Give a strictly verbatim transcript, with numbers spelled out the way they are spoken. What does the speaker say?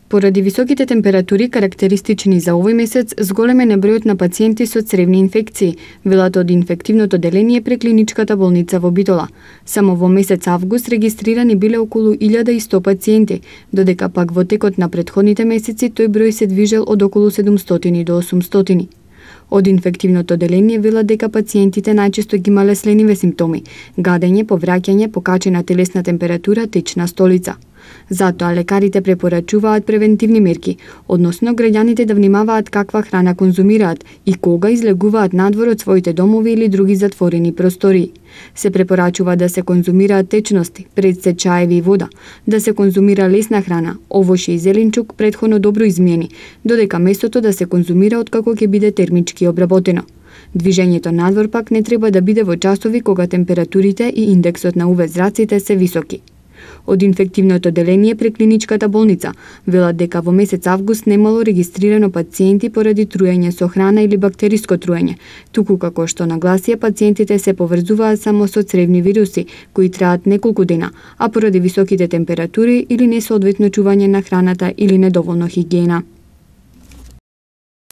Поради високите температури карактеристични за овој месец, зголемен е бројот на пациенти со цревни инфекции, велат од инфективното деление при клиничката болница во Битола. Само во месец август регистрирани биле околу илјада и сто пациенти, додека пак во текот на претходните месеци тој број се движел од околу седумстотини до осумстотини. Од инфективното деление велат дека пациентите најчесто ги имале следниве симптоми: гадење, повраќање, покачена телесна температура, течна столица. Затоа лекарите препорачуваат превентивни мерки, односно граѓаните да внимаваат каква храна конзумираат и кога излегуваат надвор од своите домови или други затворени простории. Се препорачува да се конзумираат течности, пред се чаеви и вода, да се конзумира лесна храна, овошје и зеленчук претходно добро измиени, додека месото да се конзумира откако ќе биде термички обработено. Движењето надвор пак не треба да биде во часови кога температурите и индексот на У В зраците се високи. Од инфективното деление при клиничката болница велат дека во месец август немало регистрирано пациенти поради труење со храна или бактериско труење, туку како што нагласија пациентите се поврзуваат само со цревни вируси кои траат неколку дена, а поради високите температури или несоодветно чување на храната или недоволно хигиена.